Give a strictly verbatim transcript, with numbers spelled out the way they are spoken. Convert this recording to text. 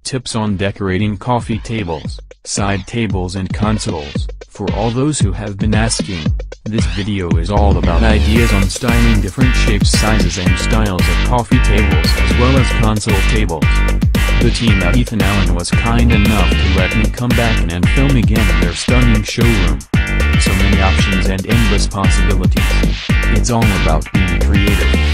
tips on decorating coffee tables, side tables and consoles. For all those who have been asking, this video is all about ideas on styling different shapes, sizes and styles of coffee tables as well as console tables. The team at Ethan Allen was kind enough to let me come back in and film again in their stunning showroom. So many options and endless possibilities. It's all about being creative.